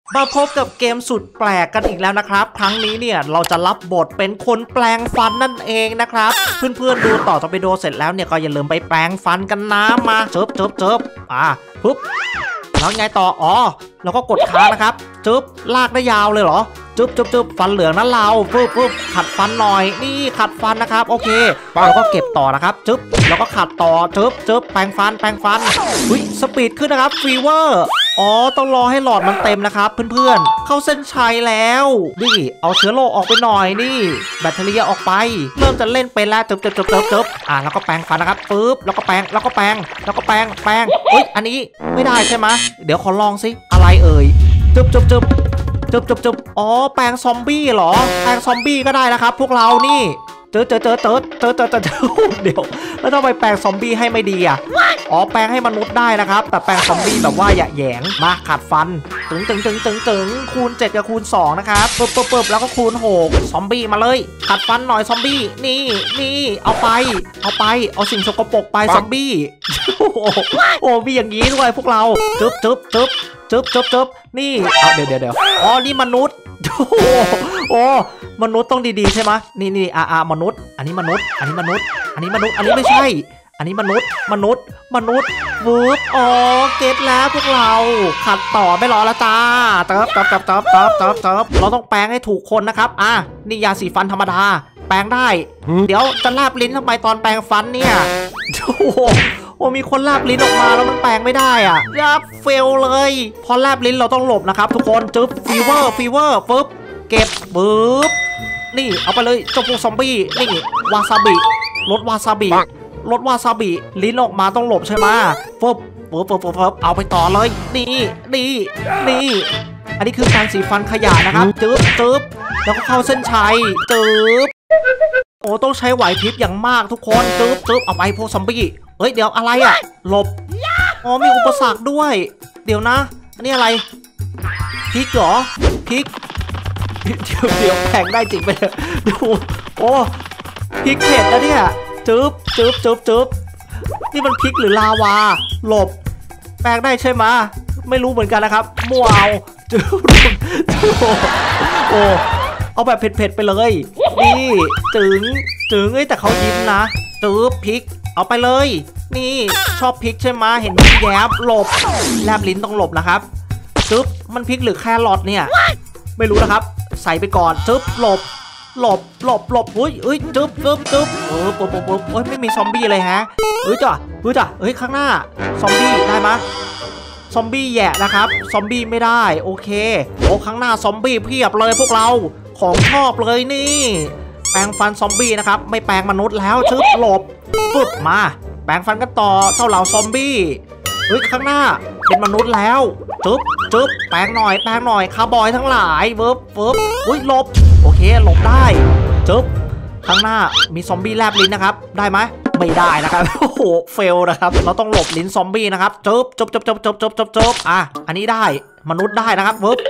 มาพบกับเกมสุดแปลกกันอีกแล้วนะครับครั้งนี้เนี่ยเราจะรับบทเป็นคนแปลงฟันนั่นเองนะครับเพื่อนๆดูต่อไปดูเสร็จแล้วเนี่ยก็อย่าลืมไปแปลงฟันกันนะมาเจิบปุ๊บแล้วไงต่อแล้วก็กดค้างนะครับจึ๊บลากได้ยาวเลยเหรอจึ๊บฟันเหลืองนั้นเราปุ๊บขัดฟันหน่อยนี่ขัดฟันนะครับโอเคแล้วก็เก็บต่อนะครับจึ๊บแล้วก็ขัดต่อจึ๊บแปรงฟันอุ้ยสปีดขึ้นนะครับฟีเวอร์ต้องรอให้หลอดมันเต็มนะครับเพื่อนๆเข้าเส้นชัยแล้วนี่เอาเชื้อโรคออกไปหน่อยนี่แบตเตอรี่ออกไปเริ่มจะเล่นเป็นแล้วจึ๊บแล้วก็แปรงฟันนะครับปุ๊บแล้วก็แปรงอุ๊ยอันนี้ไม่ได้ใช่ไหมเดี๋ยวขอลองสิอะไรเอ่ยจึ๊บแปลงซอมบี้เหรอแปลงซอมบี้ก็ได้นะครับพวกเรานี่เดี๋ยวแล้วต้องไปแปลงซอมบี้ให้ไม่ดีแปลงให้มนุษย์ได้นะครับแต่แปลงซอมบี้แบบว่าแหย่งมาขัดฟันตึงคูณ7กับคูณ2นะครับปึ๊บแล้วก็คูณ6ซอมบี้มาเลยขัดฟันหน่อยซอมบี้นี่เอาไปเอาสิ่งสกปรกไปซอมบี้โอ้มีอย่างนี้ด้วยพวกเราจึ๊บนี่เดี๋ยวนี่มนุษย์มนุษย์ต้องดีๆใช่ไหมนี่มนุษย์อันนี้มนุษย์อันนี้ไม่ใช่อันนี้มนุษย์วืบเก็ตแล้วพวกเราขัดต่อไม่รอแล้วจ้าเติบเราต้องแปลงให้ถูกคนนะครับนี่ยาสีฟันธรรมดาแปลงได้เดี๋ยวจะแลบลิ้นทำไมตอนแปลงฟันเนี่ยมีคนแลบลิ้นออกมาแล้วมันแปลงไม่ได้เฟลเลยพอแลบลิ้นเราต้องหลบนะครับทุกคนจึ๊บฟีเวอร์ปุ๊บเก็บปุ๊บนี่เอาไปเลยเจ้าพวกซอมบี้นี่วาซาบิรสวาซาบิลิ้นออกมาต้องหลบใช่ไหมปุ๊บเอาไปต่อเลยนี่อันนี้คือแปรงสีฟันขยะนะครับจึ๊บแล้วก็เข้าเส้นชัยจึ๊บต้องใช้ไหวพริบอย่างมากทุกคนจึ๊บเอาไปพวกซอมบี้เดี๋ยวอะไรหลบมีอุปสรรคด้วยเดี๋ยวนะอันนี้อะไรพริกเหรอพริกเดี๋ยวแข่งได้จริงไปเลยดูพริกเผ็ดแล้วเนี่ยจึ๊บนี่มันพริกหรือลาวาหลบแปลงได้ใช่ไหมไม่รู้เหมือนกันนะครับมั่วเอาจึ๊บเอาแบบเผ็ดไปเลยนี่จึงแต่เขายิ้มนะจึ๊บพริกเอาไปเลยนี่ชอบพริกใช่ไหมเห็นแย้มหลบแลบลิ้นต้องหลบนะครับจึ๊บมันพริกหรือแครอทเนี่ยไม่รู้นะครับใส่ไปก่อนจึ๊บหลบอุ้ยจึ๊บปุ๊บไม่มีซอมบี้เลยฮะจ้ะข้างหน้าซอมบี้ได้ไหมซอมบี้แย่นะครับซอมบี้ไม่ได้โอเคข้างหน้าซอมบี้เพียบเลยพวกเราของชอบเลยนี่แปรงฟันซอมบี้นะครับไม่แปรงมนุษย์แล้วจึ๊บหลบปุ๊บมาแปรงฟันกันต่อเจ้าเหล่าซอมบี้ข้างหน้าเป็นมนุษย์แล้วจึ๊บแปรงหน่อยคาร์บอยทั้งหลายปุ๊บหลบโอเคหลบได้จึ๊บข้างหน้ามีซอมบี้แลบลิ้นนะครับได้ไหมไม่ได้นะครับเฟลนะครับเราต้องหลบลิ้นซอมบี้นะครับจึ๊บอันนี้ได้มนุษย์ได้นะครับปุ๊บ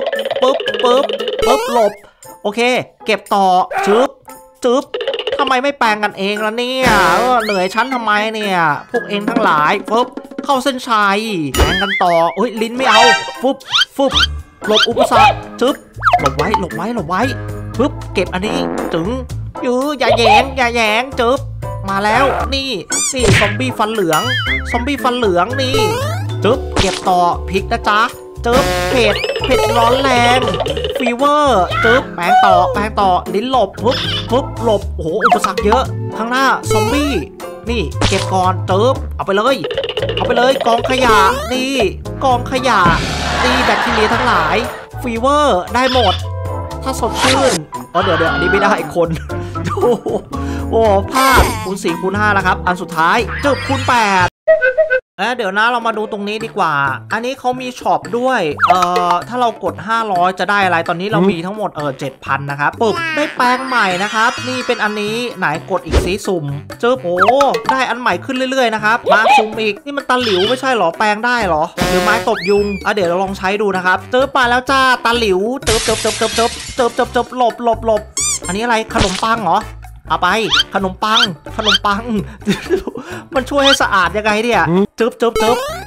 หลบโอเคเก็บต่อจึ๊บทำไมไม่แปลงกันเองล่ะเนี่ยเหนื่อยชั้นทำไมเนี่ยพวกเองทั้งหลายปุ๊บเข้าเส้นชัยแปลงกันต่อลิ้นไม่เอาปุ๊บหลบอุปสรรคจึ๊บหลบไว้ปุ๊บเก็บอันนี้จึงอย่าแยงจึ๊บมาแล้วนี่ซอมบี้ฟันเหลืองนี่จึ๊บเก็บต่อพริกนะจ๊ะจึ๊บเผ็ดร้อนแรงฟีเวอร์จึ๊บแปลงต่อลิ้นหลบปุ๊บหลบอุปสรรคเยอะข้างหน้าซอมบี้นี่เก็บก่อนจึ๊บเอาไปเลยกองขยะนี่แบคทีเรียทั้งหลายฟีเวอร์ได้หมดถ้าสดชื่นเดี๋ยวอันนี้ไม่ได้คนพลาดคูณ4คูณ5นะครับอันสุดท้ายจึ๊บคูณ8เดี๋ยวนะเรามาดูตรงนี้ดีกว่าอันนี้เขามีช็อปด้วยถ้าเรากด500จะได้อะไรตอนนี้เรามีทั้งหมด7,000นะครับปึ๊บได้แปลงใหม่นะครับนี่เป็นอันนี้ไหนกดอีกสีสุ่มจึ๊บได้อันใหม่ขึ้นเรื่อยๆนะครับมาสุ่มอีกนี่มันตะหลิวไม่ใช่หรอแปลงได้หรอหรือไม้ตบยุงเดี๋ยวเราลองใช้ดูนะครับจึ๊บมาแล้วจ้าตะหลิวจึ๊บหลบอันนี้อะไรขนมปังเหรอเอาไปขนมปังมันช่วยให้สะอาดยังไงเนี่ยจึ๊บ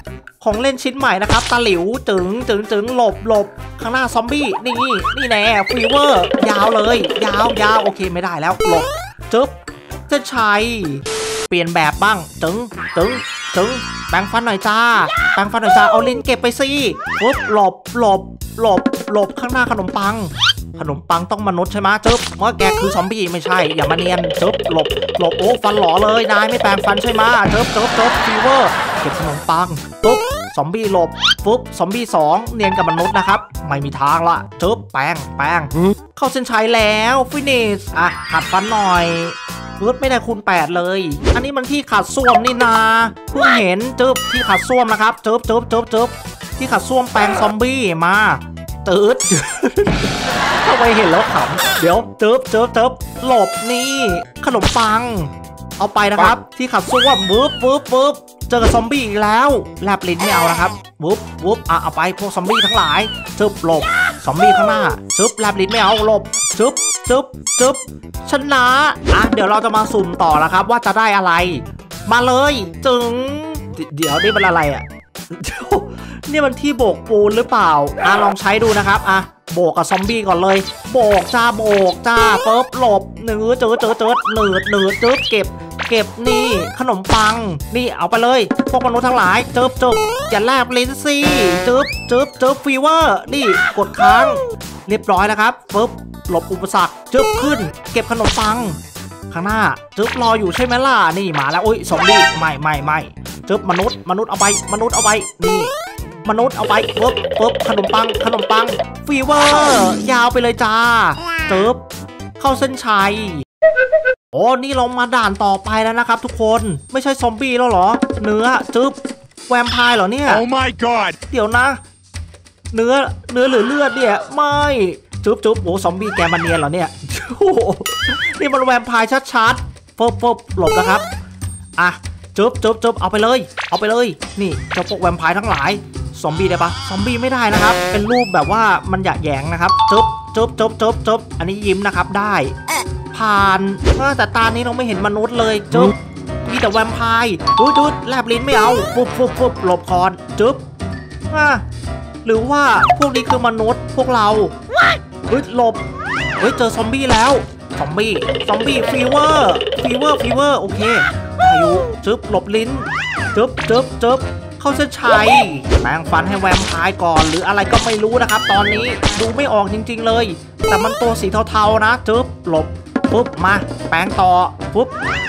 ของเล่นชิ้นใหม่นะครับตาหลิวจึงหลบข้างหน้าซอมบี้นี่แน่ฟีเวอร์ยาวเลยยาวโอเคไม่ได้แล้วหลบจึ๊บเส้นชัยเปลี่ยนแบบบ้างจึงแปรงฟันหน่อยจ้าเอาลิ้นเก็บไปสิปุ๊บหลบข้างหน้าขนมปังต้องมนุษย์ใช่ไหมจึ๊บเมื่อแกคือซอมบี้ไม่ใช่อย่ามาเนียนจึ๊บหลบโอ้ฟันหล่อเลยนายไม่แปรงฟันใช่ไหมจึ๊บฟีเวอร์เก็บขนมปังปุ๊บซอมบี้หลบปุ๊บซอมบี้2เนียนกับมนุษย์นะครับไม่มีทางละจึ๊บแปรงเข้าเส้นชัยแล้วฟินิชขัดฟันหน่อยไม่ได้คูณ8เลยอันนี้มันที่ขัดส้วมนี่นาเพิ่งเห็นจึ๊บที่ขัดส้วมนะครับจึ๊บที่ขัดส้วมแปรงซอมบี้มาตืดทำไมเห็นแล้วขำเดี๋ยวจึ๊บหลบนี่ขนมปังเอาไปนะครับที่ขัดส้วมปุ๊บเจอกับซอมบี้อีกแล้วแลบลิ้นไม่เอานะครับปุ๊บเอาไปพวกซอมบี้ทั้งหลายจึ๊บหลบซอมบี้ข้างหน้าจึ๊บแลบลิ้นไม่เอาหลบจึ๊บชนะเดี๋ยวเราจะมาสุ่มต่อแล้วครับว่าจะได้อะไรมาเลยจึงเดี๋ยวนี่มันอะไรนี่มันที่โบกปูนหรือเปล่าลองใช้ดูนะครับโบกกับซอมบี้ก่อนเลยโบกจ้าปุ๊บหลบเจืดหนืดจึ๊บเก็บนี่ขนมปังนี่เอาไปเลยพวกมนุษย์ทั้งหลายจึ๊บอย่าแลบลิ้นสิจึ๊บฟีเวอร์นี่กดค้างเรียบร้อยแล้วครับปุ๊บหลบอุปสรรคจึ๊บขึ้นเก็บขนมปังข้างหน้าจึ๊บรออยู่ใช่ไหมล่ะนี่มาแล้วซอมบี้ไม่จึ๊บมนุษย์เอาไปนี่มนุษย์เอาไปปุ๊บขนมปังฟีเวอร์ยาวไปเลยจ้าจึ๊บเข้าเส้นชัยโอ้นี่เรามาด่านต่อไปแล้วนะครับทุกคนไม่ใช่ซอมบี้แล้วเหรอเนื้อจึ๊บแวมไพร์เหรอเนี่ย Oh my god เดี๋ยวนะเนื้อหรือเลือดเนี่ยไม่จึ๊บโอ้ซอมบี้แกมันเนียนเหรอเนี่ยนี่มันแวมไพร์ชัดปุ๊บหลบนะครับจึ๊บเอาไปเลยนี่เจ้าพวกแวมไพร์ทั้งหลายซอมบี้ได้ปะซอมบี้ไม่ได้นะครับเป็นรูปแบบว่ามันหยาแยงนะครับจึ๊บอันนี้ยิ้มนะครับได้ผ่านแต่ตานี้เราไม่เห็นมนุษย์เลยจึ๊บมีแต่แวมไพร์ดูแลบลิ้นไม่เอาปุ๊บหลบคอนจึ๊บหรือว่าพวกนี้คือมนุษย์พวกเราหลบเจอซอมบี้แล้วซอมบี้ฟีเวอร์โอเคอายุจึ๊บหลบลิ้นจึ๊บเข้าเส้นชัยแปรงฟันให้แวมไพร์ก่อนหรืออะไรก็ไม่รู้นะครับตอนนี้ดูไม่ออกจริงๆเลยแต่มันตัวสีเทาๆนะจึ๊บหลบปุ๊บมาแปรงต่อปุ๊บ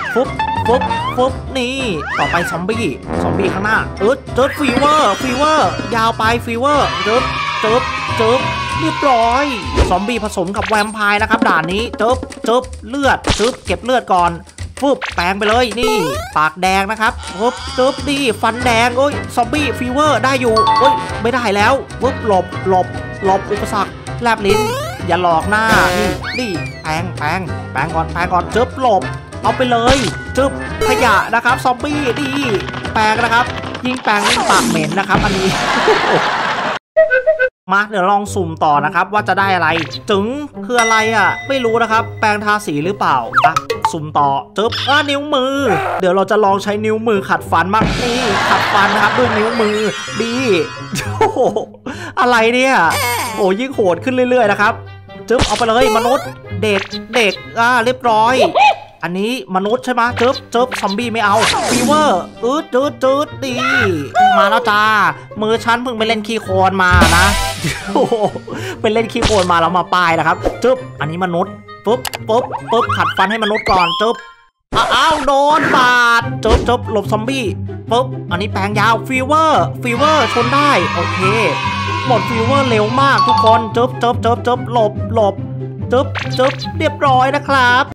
นี่ต่อไปซอมบี้ข้างหน้าจึ๊บฟีเวอร์ยาวไปฟีเวอร์จึ๊บเรียบร้อยซอมบี้ผสมกับแวมไพร์นะครับด่านนี้จึ๊บเลือดจึ๊บเก็บเลือดก่อนแปลงไปเลยนี่ปากแดงนะครับจึ๊บดีฟันแดงซอมบี้ฟีเวอร์ได้อยู่ไม่ได้แล้วหลบอุปสรรคแลบลิ้นอย่าหลอกหน้านี่แปลงก่อนจึ๊บหลบเอาไปเลยจึ๊บขยะนะครับซอมบี้ดีแปลงนะครับยิ่งแปลงยิ่งปากเหม็นนะครับอันนี้ มาเดี๋ยวลองสุ่มต่อนะครับว่าจะได้อะไรจึงคืออะไรไม่รู้นะครับแปรงทาสีหรือเปล่าสุ่มต่อจึ๊บนิ้วมือเดี๋ยวเราจะลองใช้นิ้วมือขัดฟันมากนี่ขัดฟันนะครับด้วยนิ้วมือดีโอ้โหอะไรเนี่ยโอ้ยิ่งโหดขึ้นเรื่อยๆนะครับจึ๊บเอาไปเลยมนุษย์เด็กเรียบร้อยอันนี้มนุษย์ใช่ไหมจึ๊บซอมบี้ไม่เอาฟีเวอร์จืดดีมาแล้วจ้ามือฉันเพิ่งไปเล่นขี้โคลนมานะไปเล่นขี้โคลนมาแล้วมาป้ายนะครับจึ๊บอันนี้มนุษย์ปุ๊บขัดฟันให้มนุษย์ก่อนจึ๊บโดนบาดจึ๊บหลบซอมบี้ปุ๊บอันนี้แปลงยาวฟีเวอร์ชนได้โอเคหมดฟีเวอร์เร็วมากทุกคนจึ๊บหลบจึ๊บเรียบร้อยนะครับ